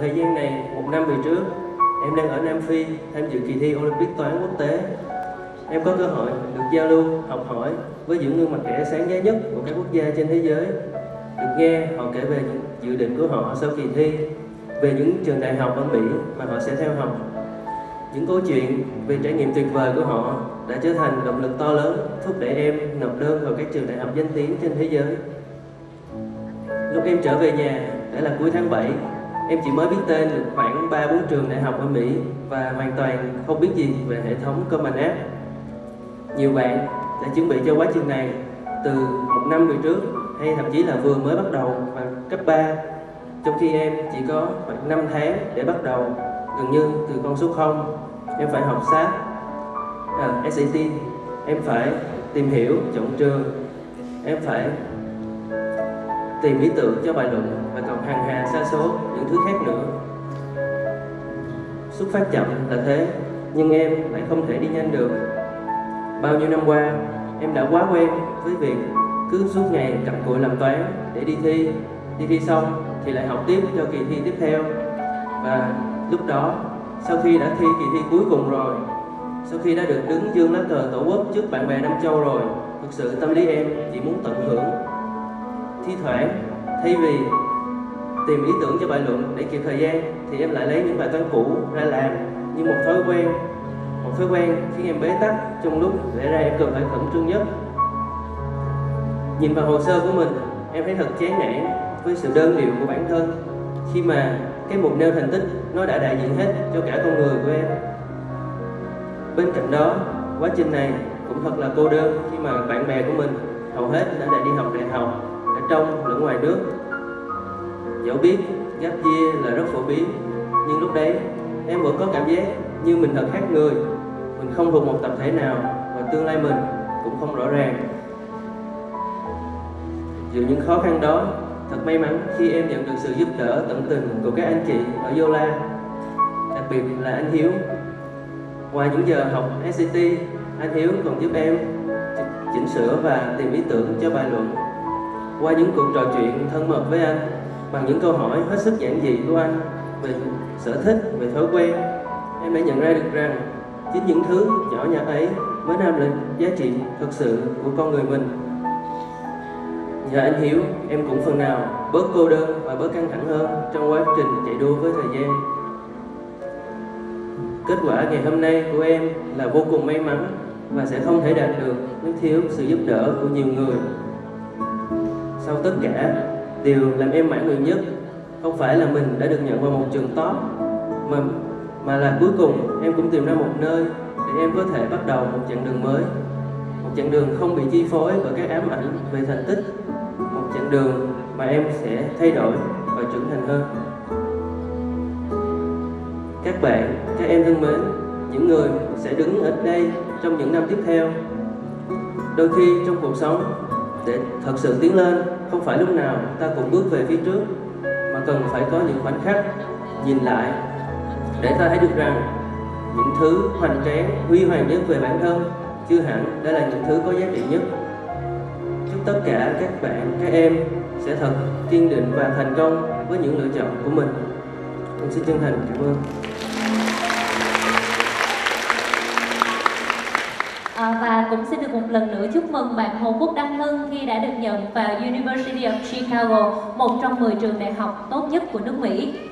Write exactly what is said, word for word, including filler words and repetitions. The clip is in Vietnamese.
thời gian này, một năm về trước, em đang ở Nam Phi tham dự kỳ thi Olympic toán quốc tế. Em có cơ hội được giao lưu, học hỏi với những gương mặt trẻ sáng giá nhất của các quốc gia trên thế giới. Được nghe họ kể về những dự định của họ sau kỳ thi, về những trường đại học ở Mỹ mà họ sẽ theo học. Những câu chuyện về trải nghiệm tuyệt vời của họ đã trở thành động lực to lớn thúc đẩy em nộp đơn vào các trường đại học danh tiếng trên thế giới. Lúc em trở về nhà đã là cuối tháng bảy, em chỉ mới biết tên được khoảng ba bốn trường đại học ở Mỹ và hoàn toàn không biết gì về hệ thống Common App. Nhiều bạn đã chuẩn bị cho quá trình này từ một năm về trước hay thậm chí là vừa mới bắt đầu vào cấp ba, trong khi em chỉ có khoảng năm tháng để bắt đầu, gần như từ con số không. Em phải học sát à, ét a tê, em phải tìm hiểu, chọn trường, em phải tìm ý tưởng cho bài luận và còn hàng hà sa số những thứ khác nữa. Xuất phát chậm là thế, nhưng em lại không thể đi nhanh được. Bao nhiêu năm qua, em đã quá quen với việc cứ suốt ngày cặm cụi làm toán để đi thi. Đi thi xong thì lại học tiếp cho kỳ thi tiếp theo. Và lúc đó, sau khi đã thi kỳ thi cuối cùng rồi, sau khi đã được đứng dương lá cờ Tổ quốc trước bạn bè Nam Châu rồi, thực sự tâm lý em chỉ muốn tận hưởng. Thi thoảng, thay vì tìm ý tưởng cho bài luận để kịp thời gian, thì em lại lấy những bài toán cũ ra làm như một thói quen. Một thói quen khiến em bế tắc trong lúc lẽ ra em cần phải khẩn trương nhất. Nhìn vào hồ sơ của mình, em thấy thật chán nản với sự đơn điệu của bản thân, khi mà cái mục nêu thành tích nó đã đại diện hết cho cả con người của em. Bên cạnh đó, quá trình này cũng thật là cô đơn khi mà bạn bè của mình hầu hết đã đã đi học đại học, ở trong lẫn ngoài nước. Dẫu biết gap year là rất phổ biến, nhưng lúc đấy em vẫn có cảm giác như mình thật khác người. Mình không thuộc một tập thể nào và tương lai mình cũng không rõ ràng. Giữa những khó khăn đó, thật may mắn khi em nhận được sự giúp đỡ tận tình của các anh chị ở Yola, đặc biệt là anh Hiếu. Ngoài những giờ học ét a tê, anh Hiếu còn giúp em chỉnh sửa và tìm ý tưởng cho bài luận. Qua những cuộc trò chuyện thân mật với anh, bằng những câu hỏi hết sức giản dị của anh về sở thích, về thói quen, em đã nhận ra được rằng chính những thứ nhỏ nhặt ấy mới đem lại giá trị thực sự của con người mình. Nhờ anh Hiếu, em cũng phần nào bớt cô đơn và bớt căng thẳng hơn trong quá trình chạy đua với thời gian. Kết quả ngày hôm nay của em là vô cùng may mắn và sẽ không thể đạt được nếu thiếu sự giúp đỡ của nhiều người. Sau tất cả, điều làm em mãn nguyện nhất không phải là mình đã được nhận vào một trường top, mà, mà là cuối cùng em cũng tìm ra một nơi để em có thể bắt đầu một chặng đường mới. Một chặng đường không bị chi phối bởi các ám ảnh về thành tích. Một chặng đường mà em sẽ thay đổi và trưởng thành hơn. Các bạn, các em thân mến, những người sẽ đứng ở đây trong những năm tiếp theo. Đôi khi trong cuộc sống, để thật sự tiến lên, không phải lúc nào ta cũng bước về phía trước, mà cần phải có những khoảnh khắc nhìn lại để ta thấy được rằng những thứ hoành tráng, huy hoàng nhất về bản thân chưa hẳn đã là những thứ có giá trị nhất. Chúc tất cả các bạn, các em sẽ thật kiên định và thành công với những lựa chọn của mình. Em xin chân thành cảm ơn. À, và cũng xin được một lần nữa chúc mừng bạn Hồ Quốc Đăng Hưng khi đã được nhận vào University of Chicago, một trong mười trường đại học tốt nhất của nước Mỹ.